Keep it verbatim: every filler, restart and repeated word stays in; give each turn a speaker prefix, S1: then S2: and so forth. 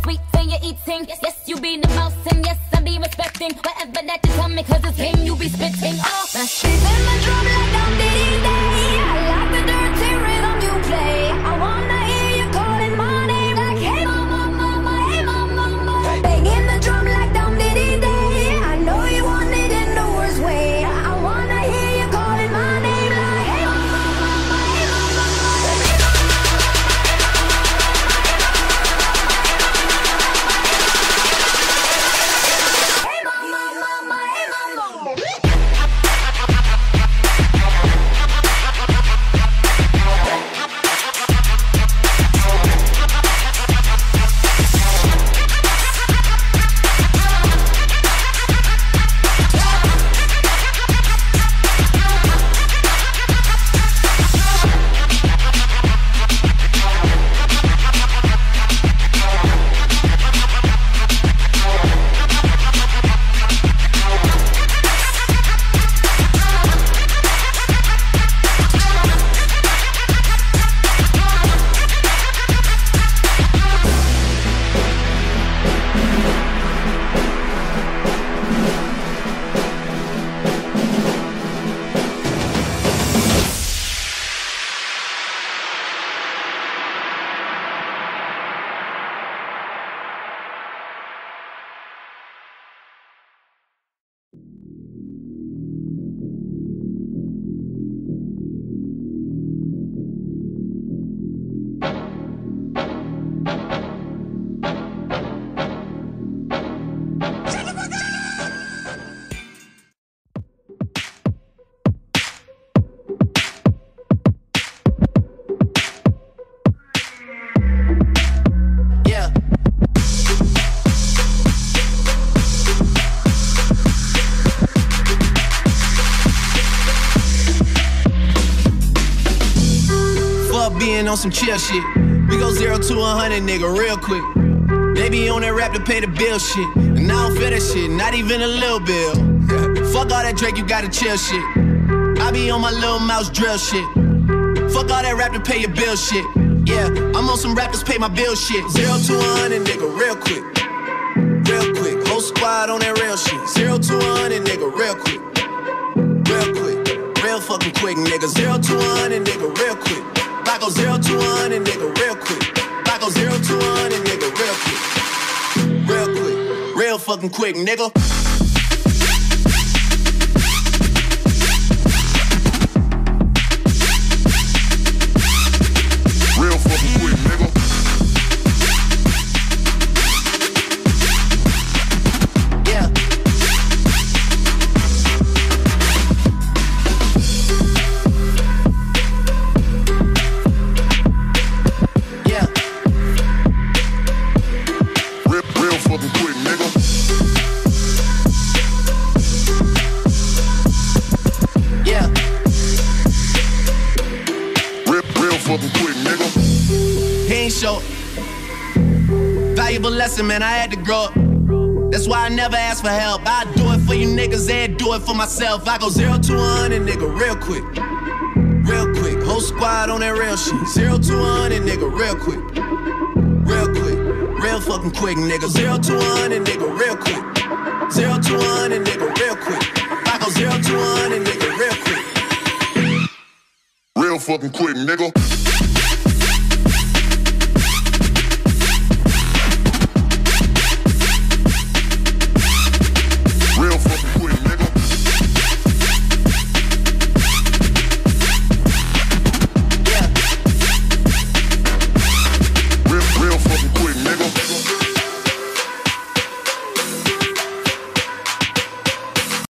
S1: sweet and you eating. Yes, you be the mouse and yes, I be respecting whatever that you tell me, cause it's game you be spitting. Oh, she's in my drum like I'm diddy day. I like the dirty rhythm you play. I wanna hear you calling my name like hey mama, mama, hey mama, mama. Banging the drum like I'm diddy day. I know you want it in the worst way. I wanna hear you calling my name like hey mama, mama, hey mama, hey mama, mama, hey mama.
S2: Being on some chill shit. We go zero to a hundred, nigga, real quick. They be on that rap to pay the bill shit. And I don't feel that shit, not even a little bill. Fuck all that Drake, you gotta chill shit. I be on my little mouse drill shit. Fuck all that rap to pay your bill shit. Yeah, I'm on some rappers pay my bill shit. Zero to a hundred, nigga, real quick. Real quick, whole squad on that real shit. Zero to a hundred, nigga, real quick. Real quick, real fucking quick, nigga. Zero to a hundred, nigga, real quick. I go zero to one and nigga real quick. I go zero to one and nigga real quick. Real quick, real fucking quick, nigga. Real fucking quick, nigga. Yeah. Short. Valuable lesson, man, I had to grow up. That's why I never ask for help. I do it for you niggas and do it for myself. I go zero to one and nigga real quick. Real quick, whole squad on that real shit. Zero to one and nigga real quick. Real quick, real fucking quick, nigga. Zero to one and nigga real quick. Zero to one and nigga real quick. I go zero to one and nigga real quick. Real fucking quick, nigga.